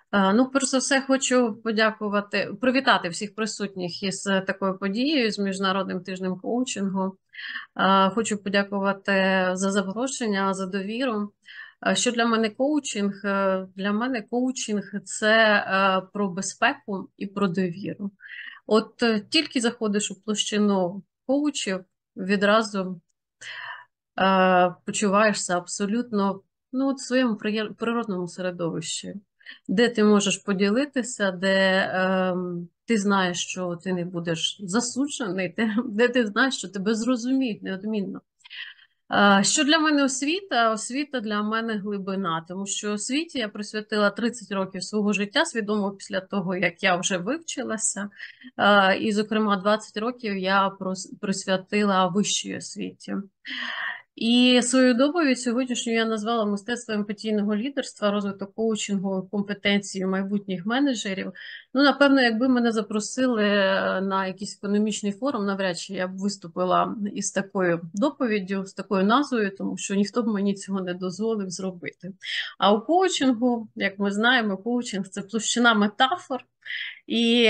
Ну, перш за все, хочу привітати всіх присутніх із такою подією, з Міжнародним тижнем коучингу. Хочу подякувати за запрошення, за довіру. Що для мене коучинг? Для мене коучинг це про безпеку і про довіру. От тільки заходиш у площину коучів, відразу почуваєшся абсолютно в своєму природному середовищі, де ти можеш поділитися, де ти знаєш, що ти не будеш засуджений, де ти знаєш, що тебе зрозуміють неодмінно. Що для мене освіта? Освіта для мене глибина, тому що освіті я присвятила 30 років свого життя, свідомо після того, як я вже вивчилася. І, зокрема, 20 років я присвятила вищій освіті. І свою доповідь сьогоднішню я назвала мистецтво емпатійного лідерства, розвиток коучингу, компетенції майбутніх менеджерів. Ну, напевно, якби мене запросили на якийсь економічний форум, навряд чи я б виступила із такою доповіддю, з такою назвою, тому що ніхто б мені цього не дозволив зробити. А у коучингу, як ми знаємо, коучинг це площина метафор. І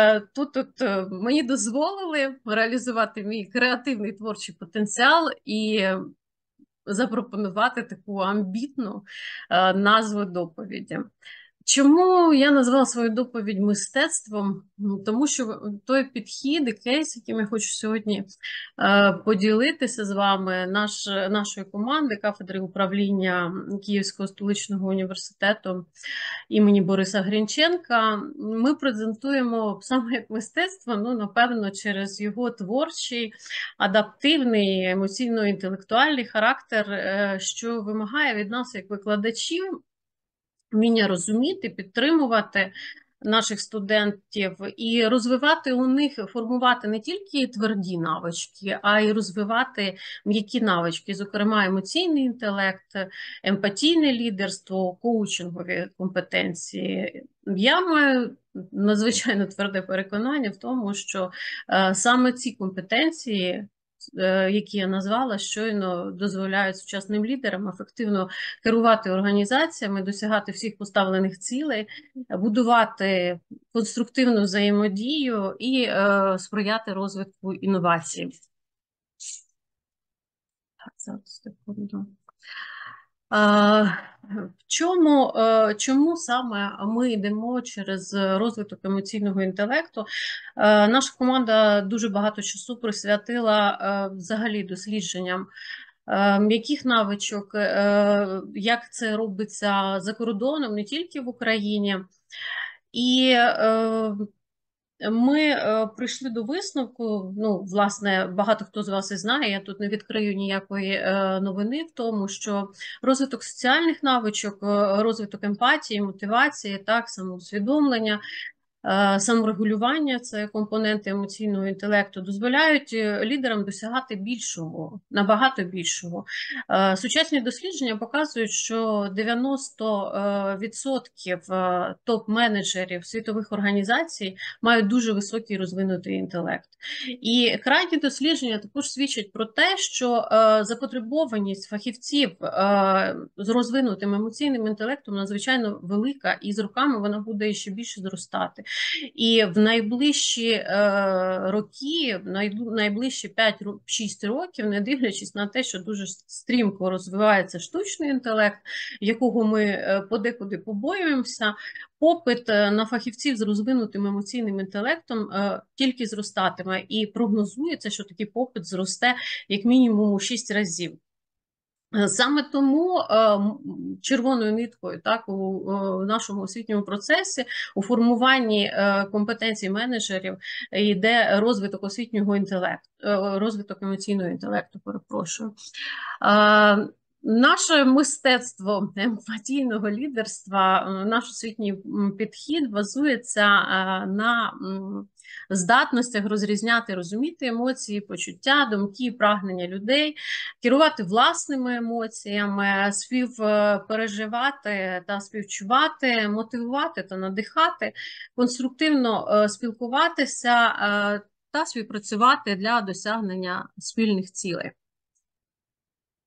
мені дозволили реалізувати мій креативний творчий потенціал і запропонувати таку амбітну назву доповіді. Чому я назвала свою доповідь мистецтвом? Тому що той підхід і кейс, яким я хочу сьогодні поділитися з вами, нашої команди кафедри управління Київського столичного університету імені Бориса Грінченка, ми презентуємо саме як мистецтво, напевно, через його творчий, адаптивний, емоційно-інтелектуальний характер, що вимагає від нас, як викладачів, вміння розуміти, підтримувати наших студентів і розвивати у них, формувати не тільки тверді навички, а й розвивати м'які навички, зокрема емоційний інтелект, емпатійне лідерство, коучингові компетенції. Я маю надзвичайно тверде переконання в тому, що саме ці компетенції, які я назвала, щойно дозволяють сучасним лідерам ефективно керувати організаціями, досягати всіх поставлених цілей, будувати конструктивну взаємодію і сприяти розвитку інновацій. Зараз, секунду. Чому саме ми йдемо через розвиток емоційного інтелекту? Наша команда дуже багато часу присвятила взагалі дослідженням м'яких навичок, як це робиться за кордоном, не тільки в Україні. І ми прийшли до висновку, власне, багато хто з вас і знає, я тут не відкрию ніякої новини в тому, що розвиток соціальних навичок, розвиток емпатії, мотивації, так, самоусвідомлення, саморегулювання, це компоненти емоційного інтелекту, дозволяють лідерам досягати більшого, набагато більшого. Сучасні дослідження показують, що 90% топ-менеджерів світових організацій мають дуже високий розвинутий інтелект. І крайні дослідження також свідчать про те, що запотребованість фахівців з розвинутим емоційним інтелектом надзвичайно велика, і з роками вона буде ще більше зростати. І в найближчі роки, найближчі 5-6 років, не дивлячись на те, що дуже стрімко розвивається штучний інтелект, якого ми подекуди побоюємося, попит на фахівців з розвинутим емоційним інтелектом тільки зростатиме. І прогнозується, що такий попит зросте як мінімум у 6 разів. Саме тому червоною ниткою, так, у нашому освітньому процесі, у формуванні компетенцій менеджерів йде розвиток освітнього інтелекту, розвиток емоційного інтелекту, перепрошую. Наше мистецтво емпатійного лідерства, наш освітній підхід базується на здатностях розрізняти, розуміти емоції, почуття, думки, прагнення людей, керувати власними емоціями, співпереживати та співчувати, мотивувати та надихати, конструктивно спілкуватися та співпрацювати для досягнення спільних цілей.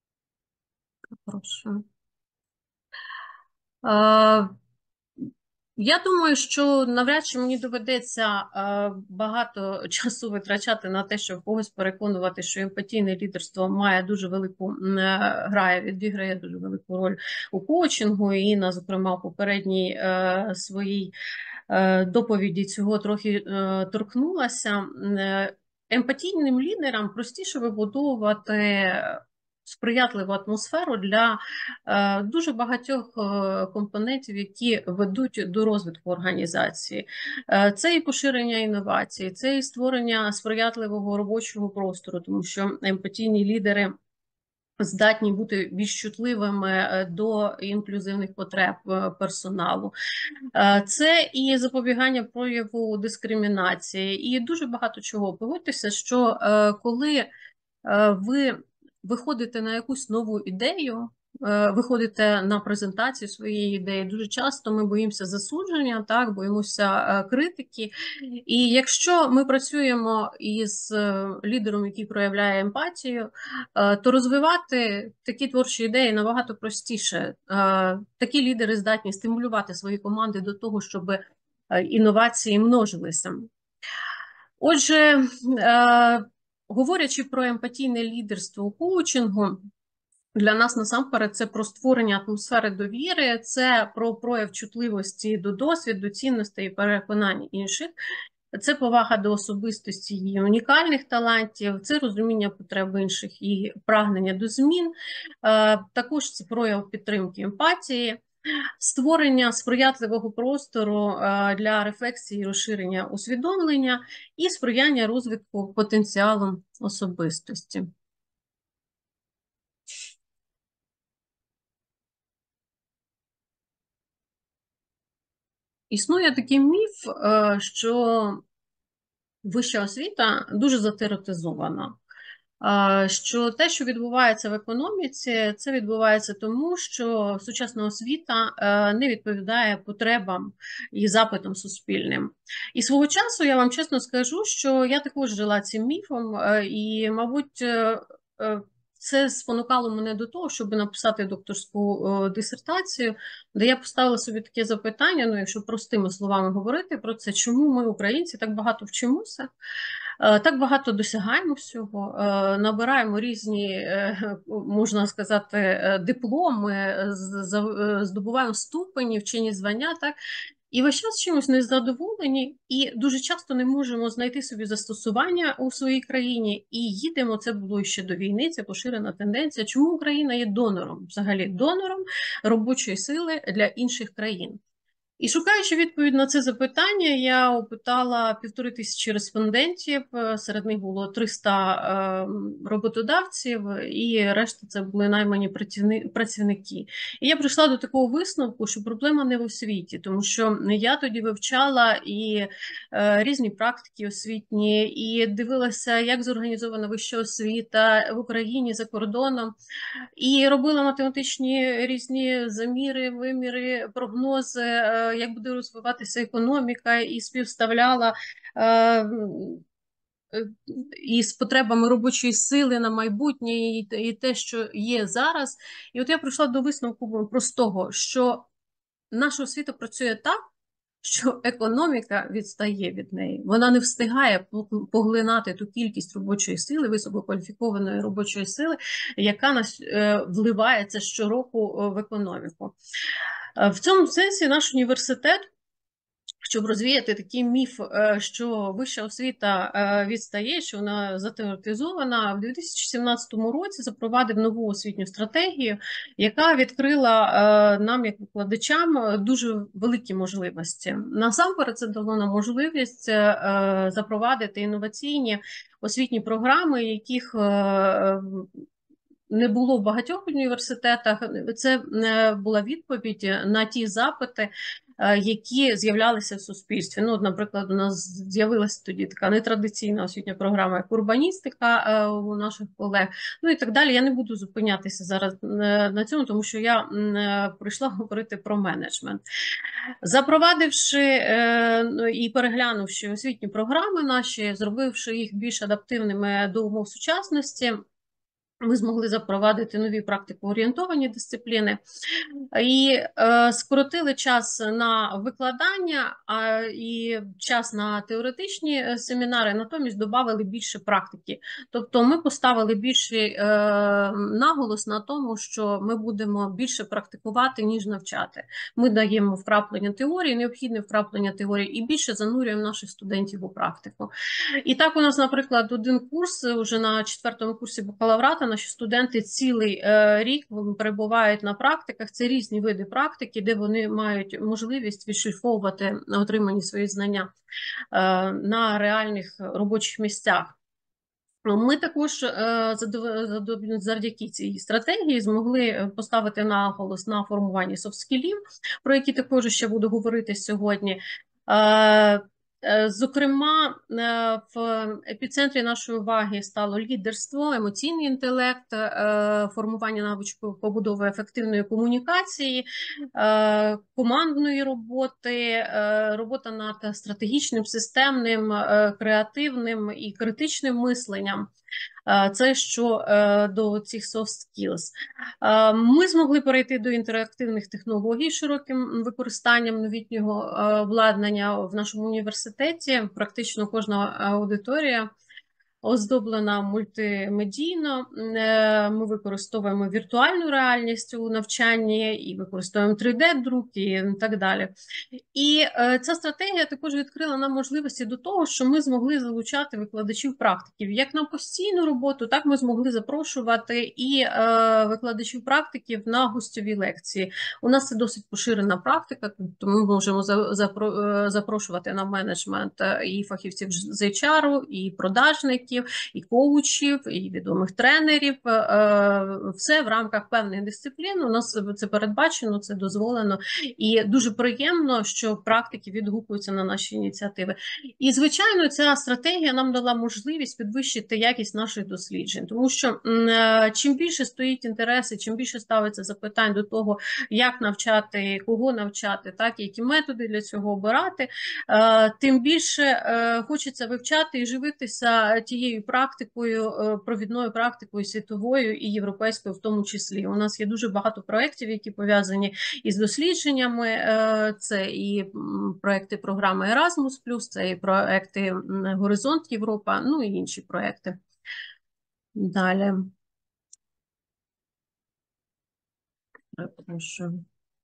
Прошу. Я думаю, що навряд чи мені доведеться багато часу витрачати на те, щоб когось переконувати, що емпатійне лідерство має дуже велику відіграє дуже велику роль у коучингу. І Інна, зокрема, в попередній своїй доповіді цього трохи торкнулася. Емпатійним лідерам простіше вибудовувати сприятливу атмосферу для дуже багатьох компонентів, які ведуть до розвитку організації. Це і поширення інновацій, це і створення сприятливого робочого простору, тому що емпатійні лідери здатні бути більш чутливими до інклюзивних потреб персоналу. Це і запобігання прояву дискримінації, і дуже багато чого. Погодьтеся, що коли ви виходите на якусь нову ідею, виходите на презентацію своєї ідеї, дуже часто ми боїмося засудження, так, боїмося критики. І якщо ми працюємо із лідером, який проявляє емпатію, то розвивати такі творчі ідеї набагато простіше. Такі лідери здатні стимулювати свої команди до того, щоб інновації множилися. Отже, говорячи про емпатійне лідерство у коучингу, для нас насамперед це про створення атмосфери довіри, це про прояв чутливості до досвіду, цінностей і переконань інших, це повага до особистості і унікальних талантів, це розуміння потреб інших і прагнення до змін, також це прояв підтримки емпатії, створення сприятливого простору для рефлексії і розширення усвідомлення і сприяння розвитку потенціалу особистості. Існує такий міф, що вища освіта дуже затеротизована. Що те, що відбувається в економіці, це відбувається тому, що сучасна освіта не відповідає потребам і запитам суспільним. І свого часу я вам чесно скажу, що я також жила цим міфом, і, мабуть, це спонукало мене до того, щоб написати докторську дисертацію, де я поставила собі таке запитання, ну, якщо простими словами говорити про це, чому ми, українці, так багато вчимося, так багато досягаємо всього, набираємо різні, можна сказати, дипломи, здобуваємо ступені, вчені звання, так? І весь час чимось незадоволені, і дуже часто не можемо знайти собі застосування у своїй країні, і їдемо, це було ще до війни, це поширена тенденція. Чому Україна є донором, взагалі донором робочої сили для інших країн? І шукаючи відповідь на це запитання, я опитала 1500 респондентів, серед них було 300 роботодавців, і решта це були наймані працівники. І я прийшла до такого висновку, що проблема не в освіті, тому що я тоді вивчала і різні практики освітні, і дивилася, як зорганізована вища освіта в Україні, за кордоном, і робила математичні різні заміри, виміри, прогнози, як буде розвиватися економіка, і співставляла із потребами робочої сили на майбутнє, і те, що є зараз. І от я прийшла до висновку простого, що наша освіта працює так, що економіка відстає від неї. Вона не встигає поглинати ту кількість робочої сили, висококваліфікованої робочої сили, яка нас вливається щороку в економіку. В цьому сенсі наш університет, щоб розвіяти такий міф, що вища освіта відстає, що вона затеоретизована, в 2017 році запровадив нову освітню стратегію, яка відкрила нам, як викладачам, дуже великі можливості. Насамперед, це дало нам можливість запровадити інноваційні освітні програми, яких не було в багатьох університетах. Це була відповідь на ті запити, які з'являлися в суспільстві. Ну, наприклад, у нас з'явилася тоді така нетрадиційна освітня програма, як урбаністика у наших колег, ну і так далі. Я не буду зупинятися зараз на цьому, тому що я прийшла говорити про менеджмент. Запровадивши і переглянувши освітні програми наші, зробивши їх більш адаптивними до умов сучасності, Ми змогли запровадити нові практикоорієнтовані дисципліни і скоротили час на викладання і час на теоретичні семінари, натомість додали більше практики. Тобто ми поставили більший наголос на тому, що ми будемо більше практикувати, ніж навчати. Ми даємо вкраплення теорії, необхідне вкраплення теорії, і більше занурюємо наших студентів у практику. І так у нас, наприклад, один курс вже на 4-му курсі бакалаврата, наші студенти цілий рік перебувають на практиках. Це різні види практики, де вони мають можливість відшліфовувати отримані свої знання на реальних робочих місцях. Ми також завдяки цій стратегії змогли поставити наголос на формуванні софт-скілів, про які також ще буду говорити сьогодні. Зокрема, в епіцентрі нашої уваги стало лідерство, емоційний інтелект, формування навичок побудови ефективної комунікації, командної роботи, робота над стратегічним, системним, креативним і критичним мисленням. Це що до цих soft skills. Ми змогли перейти до інтерактивних технологій широким використанням новітнього обладнання в нашому університеті. Практично кожна аудиторія оздоблена мультимедійно. Ми використовуємо віртуальну реальність у навчанні і використовуємо 3D-друк і так далі. І ця стратегія також відкрила нам можливості до того, що ми змогли залучати викладачів-практиків як на постійну роботу, так ми змогли запрошувати і викладачів практиків на гостьові лекції. У нас це досить поширена практика, тому ми можемо запрошувати на менеджмент і фахівців з HR, і продажників, і коучів, і відомих тренерів. Все в рамках певних дисциплін. У нас це передбачено, це дозволено. І дуже приємно, що практики відгукуються на наші ініціативи. І, звичайно, ця стратегія нам дала можливість підвищити якість наших досліджень. Тому що чим більше стоїть інтереси, чим більше ставиться запитань до того, як навчати, кого навчати, так, які методи для цього обирати, тим більше хочеться вивчати і живитися тією практикою, провідною практикою світовою і європейською в тому числі. У нас є дуже багато проєктів, які пов'язані із дослідженнями. Це і проєкти програми Erasmus+, це і проєкти Горизонт Європа, ну і інші проєкти. Далі. Прошу.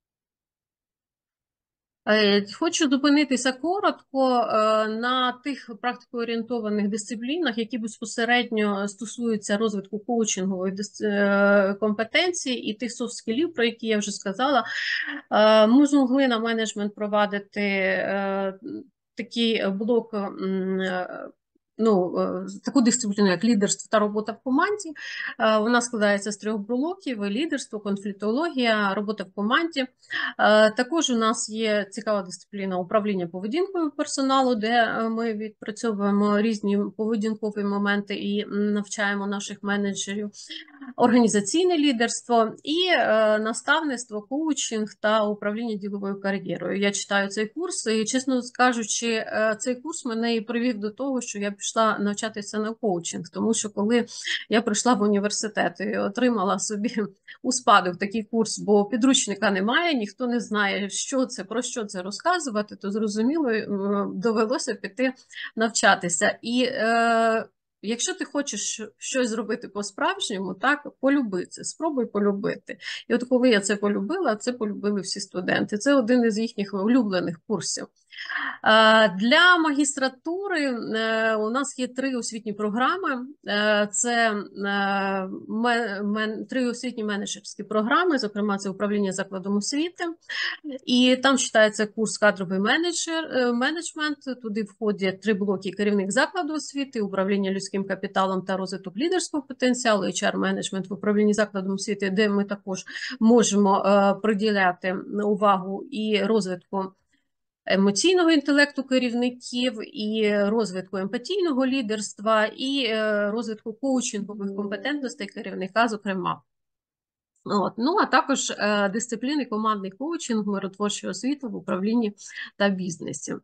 Хочу зупинитися коротко на тих практикоорієнтованих дисциплінах, які безпосередньо стосуються розвитку коучингової компетенції і тих софт-скілів, про які я вже сказала. Ми змогли на менеджмент провадити такий блок, таку дисципліну, як лідерство та робота в команді. Вона складається з 3 блоків: лідерство, конфліктологія, робота в команді. Також у нас є цікава дисципліна управління поведінкою персоналу, де ми відпрацьовуємо різні поведінкові моменти і навчаємо наших менеджерів. Організаційне лідерство і наставництво, коучинг та управління діловою кар'єрою. Я читаю цей курс і, чесно кажучи, цей курс мене і привів до того, що я пішла навчатися на коучинг, тому що коли я прийшла в університет і отримала собі у спадок такий курс, бо підручника немає, ніхто не знає, що це, про що це розказувати, то зрозуміло, довелося піти навчатися. І якщо ти хочеш щось зробити по-справжньому, так, полюби це, спробуй полюбити. І от коли я це полюбила, це полюбили всі студенти. Це один із їхніх улюблених курсів. Для магістратури у нас є 3 освітні програми. Це 3 освітні менеджерські програми, зокрема, це управління закладом освіти. І там читається курс кадровий менеджмент. Туди входять 3 блоки: керівник закладу освіти, управління людським капіталом та розвиток лідерського потенціалу, HR-менеджмент в управлінні закладом освіти, де ми також можемо приділяти увагу і розвитку емоційного інтелекту керівників, і розвитку емпатійного лідерства, і розвитку коучингових компетентностей керівника, зокрема. Ну, а також дисципліни командний коучинг, миротворча освіта в управлінні та бізнесі.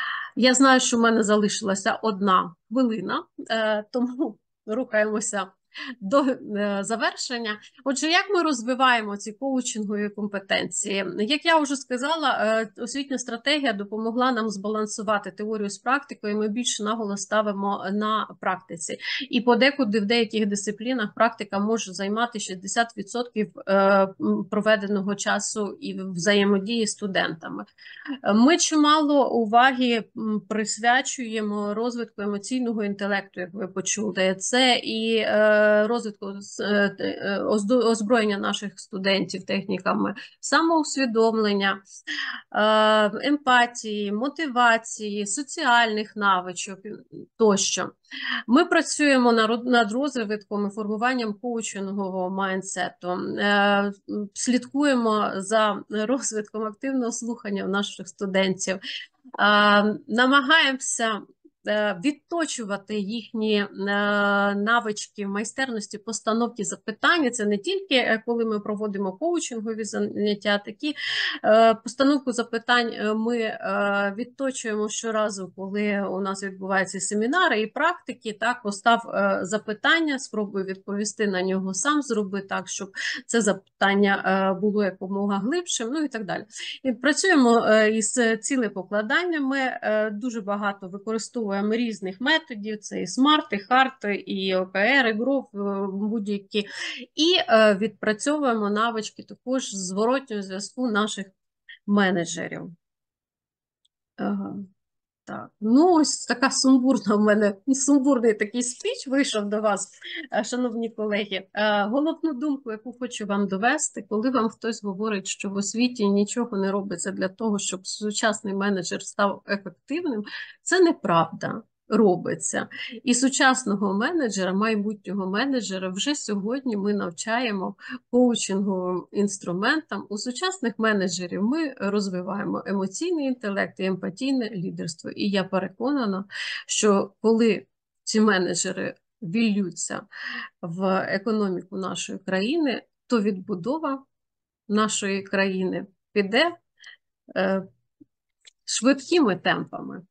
Я знаю, що в мене залишилася 1 хвилина, тому рухаємося до завершення. Отже, як ми розвиваємо ці коучингові компетенції? Як я вже сказала, освітня стратегія допомогла нам збалансувати теорію з практикою, і ми більше наголос ставимо на практиці. І подекуди в деяких дисциплінах практика може займати 60% проведеного часу і взаємодії з студентами. Ми чимало уваги присвячуємо розвитку емоційного інтелекту, як ви почули. Це і розвитку озброєння наших студентів техніками самоусвідомлення, емпатії, мотивації, соціальних навичок тощо. Ми працюємо над розвитком і формуванням коучингового майндсету, слідкуємо за розвитком активного слухання наших студентів, намагаємося відточувати їхні навички майстерності постановки запитання. Це не тільки коли ми проводимо коучингові заняття, такі постановку запитань ми відточуємо щоразу, коли у нас відбуваються семінари і практики. Так, постав запитання, спробуй відповісти на нього сам, зроби так, щоб це запитання було якомога глибшим, ну і так далі. І працюємо із цілепокладаннями, дуже багато використовуємо різних методів, це і SMART, і HEART, і ОКР, і ГРОВ, будь-які. І відпрацьовуємо навички також зворотнього зв'язку наших менеджерів. Так, ну ось така сумбурна в мене, сумбурний такий спіч вийшов до вас, шановні колеги. Головну думку, яку хочу вам довести, коли вам хтось говорить, що в освіті нічого не робиться для того, щоб сучасний менеджер став ефективним, це неправда. Робиться. І сучасного менеджера, майбутнього менеджера вже сьогодні ми навчаємо коучинговим інструментам. У сучасних менеджерів ми розвиваємо емоційний інтелект і емпатійне лідерство. І я переконана, що коли ці менеджери віллються в економіку нашої країни, то відбудова нашої країни піде швидкими темпами.